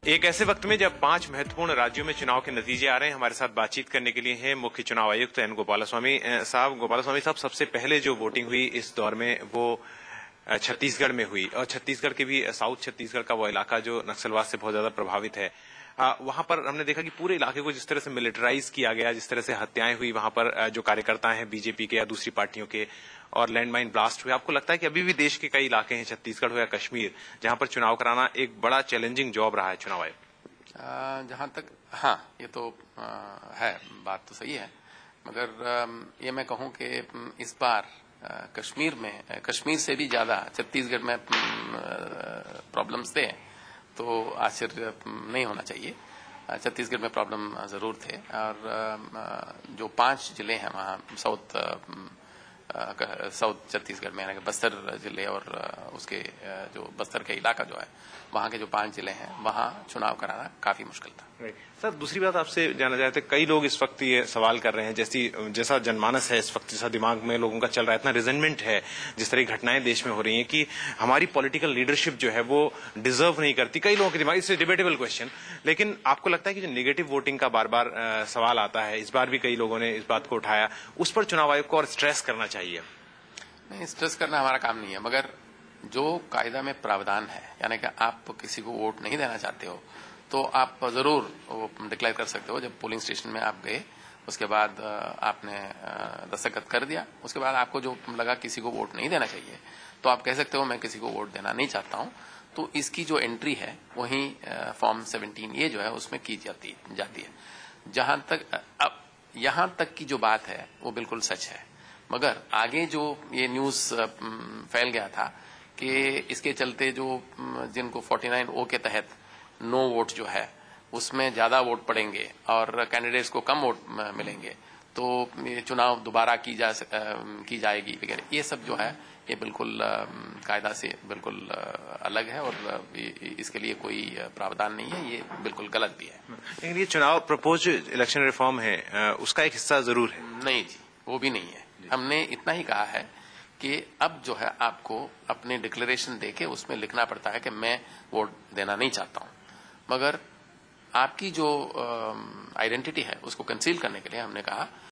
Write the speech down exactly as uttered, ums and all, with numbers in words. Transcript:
एक ऐसे वक्त में जब पांच महत्वपूर्ण राज्यों में चुनाव के नतीजे आ रहे हैं, हमारे साथ बातचीत करने के लिए हैं मुख्य चुनाव आयुक्त एन गोपालस्वामी साहब। गोपालस्वामी साहब, सबसे पहले जो वोटिंग हुई इस दौर में वो छत्तीसगढ़ में हुई और छत्तीसगढ़ के भी साउथ छत्तीसगढ़ का वो इलाका जो नक्सलवाद से बहुत ज्यादा प्रभावित है, वहां पर हमने देखा कि पूरे इलाके को जिस तरह से मिलिटराइज किया गया, जिस तरह से हत्याएं हुई वहां पर जो कार्यकर्ता हैं बीजेपी के या दूसरी पार्टियों के, और लैंडमाइन ब्लास्ट हुए। आपको लगता है कि अभी भी देश के कई इलाके हैं, छत्तीसगढ़ हो या कश्मीर, जहां पर चुनाव कराना एक बड़ा चैलेंजिंग जॉब रहा है चुनाव आयोग? जहां तक हाँ, ये तो आ, है, बात तो सही है, मगर आ, ये मैं कहूं कि इस बार आ, कश्मीर में कश्मीर से भी ज्यादा छत्तीसगढ़ में प्रॉब्लम्स थे, तो आश्चर्य नहीं होना चाहिए। छत्तीसगढ़ में प्रॉब्लम जरूर थे, और आ, जो पांच जिले हैं वहाँ साउथ साउथ छत्तीसगढ़ में, यानी बस्तर जिले और उसके जो बस्तर के इलाका जो है, वहां के जो पांच जिले हैं वहां चुनाव कराना काफी मुश्किल था। सर, दूसरी बात आपसे जानना चाहते हैं, कई लोग इस वक्त ये सवाल कर रहे हैं, जैसी जैसा जनमानस है इस वक्त, जैसा दिमाग में लोगों का चल रहा है, इतना रिजेंटमेंट है, जिस तरह की घटनाएं देश में हो रही हैं कि हमारी पॉलिटिकल लीडरशिप जो है वो डिजर्व नहीं करती, कई लोगों के दिमाग। इससे डिबेटेबल क्वेश्चन, लेकिन आपको लगता है कि जो नेगेटिव वोटिंग का बार बार सवाल आता है, इस बार भी कई लोगों ने इस बात को उठाया, उस पर चुनाव आयोग को और स्ट्रेस करना चाहिए? नहीं, स्ट्रेस करना हमारा काम नहीं है, मगर जो कायदा में प्रावधान है, यानी कि आप किसी को वोट नहीं देना चाहते हो तो आप जरूर वो डिक्लेयर कर सकते हो। जब पोलिंग स्टेशन में आप गए, उसके बाद आपने दस्तखत कर दिया, उसके बाद आपको जो लगा किसी को वोट नहीं देना चाहिए, तो आप कह सकते हो मैं किसी को वोट देना नहीं चाहता हूं। तो इसकी जो एंट्री है वही फॉर्म सेवनटीन ये जो है उसमें की जाती जाती है। जहां तक अब यहां तक की जो बात है वो बिल्कुल सच है, मगर आगे जो ये न्यूज फैल गया था कि इसके चलते जो जिनको उनचास ओ के तहत नो वोट जो है उसमें ज्यादा वोट पड़ेंगे और कैंडिडेट्स को कम वोट मिलेंगे, तो ये चुनाव दोबारा की जा की जाएगी वगैरह, ये सब जो है ये बिल्कुल कायदा से बिल्कुल अलग है और इसके लिए कोई प्रावधान नहीं है, ये बिल्कुल गलत भी है। लेकिन ये चुनाव प्रपोज इलेक्शन रिफॉर्म है, उसका एक हिस्सा जरूर है? नहीं जी, वो भी नहीं है। हमने इतना ही कहा है कि अब जो है आपको अपने डिक्लेरेशन देके उसमें लिखना पड़ता है कि मैं वोट देना नहीं चाहता हूं, मगर आपकी जो आइडेंटिटी है उसको कंसील करने के लिए हमने कहा